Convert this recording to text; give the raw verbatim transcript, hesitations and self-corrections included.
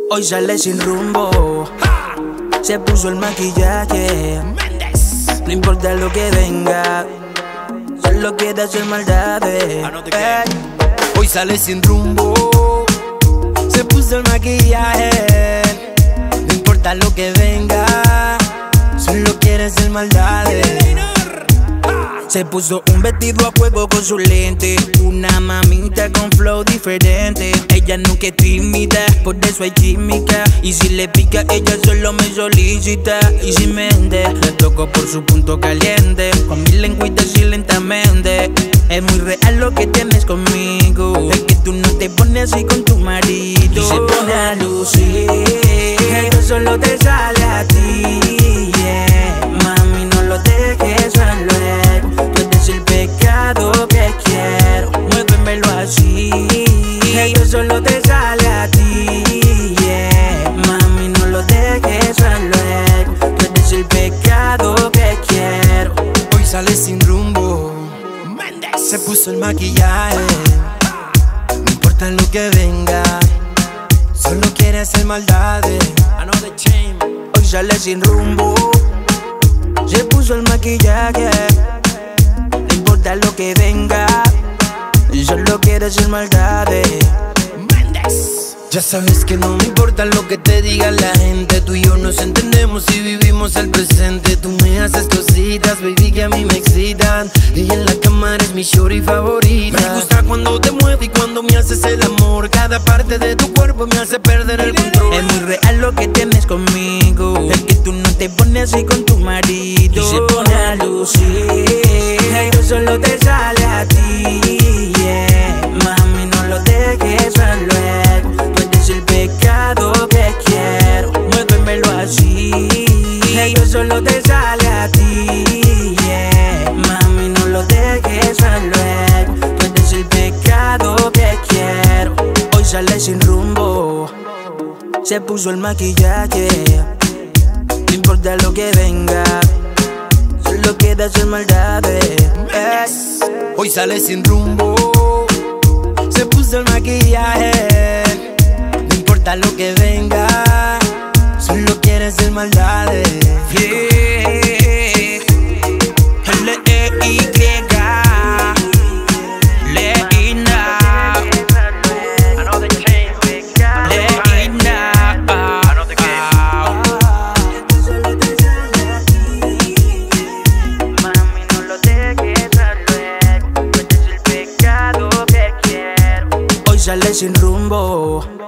Hoy sale sin rumbo, se puso el maquillaje. No importa lo que venga, solo quiere hacer maldades. Ey. Hoy sale sin rumbo, se puso el maquillaje. No importa lo que venga, solo quiere hacer maldades. Se puso un vestido a juego con su lente, una mamita con flow diferente. Ella nunca es tímida, por eso hay química. Y si le pica, ella solo me solicita. Y si mente, le toco por su punto caliente, con mi lengüita así lentamente. Es muy real lo que tienes conmigo, es que tú no te pones así con tu marido. Y se pone a lucir, esto solo te sale a ti, yeah. Mami, no lo dejes a luego, tú eres el pecado que quiero. Muévemelo así, esto solo te sale a ti, yeah. Mami, no lo dejes a luego, tú eres el pecado que quiero. Hoy sale sin rumbo, se puso el maquillaje. No importa lo que venga, solo quiere hacer maldades. Hoy sale sin rumbo, se puso el maquillaje. No importa lo que venga, solo quiere hacer maldades. Ya sabes que no me importa lo que te diga la gente. Tú y yo nos entendemos y vivimos el presente. Tú me haces cositas, baby, que a mí me excitan. Ella en la cama eres mi shorty favorita. Me gusta cuando te mueves y cuando me haces el amor. Cada parte de tu cuerpo me hace perder el control. Es muy real lo que tienes conmigo, es que tú no te pones así con tu marido. Y se pone a lucir, esto solo te sale a ti, yeah. Mami, no lo dejes a luego, el pecado que quiero. Muévemelo así, esto solo te sale a ti, yeah. Mami, no lo dejes a luego, tú eres el pecado que quiero. Hoy sale sin rumbo, se puso el maquillaje. No importa lo que venga, solo quiere hacer maldades. Ey. Hoy sale sin rumbo, se puso el maquillaje. No importa lo que venga, solo quiere hacer maldades. Yeah. L E Y Leina, Mami, no lo dejes a luego, tú eres el pecado que quiero. Hoy sale sin rumbo,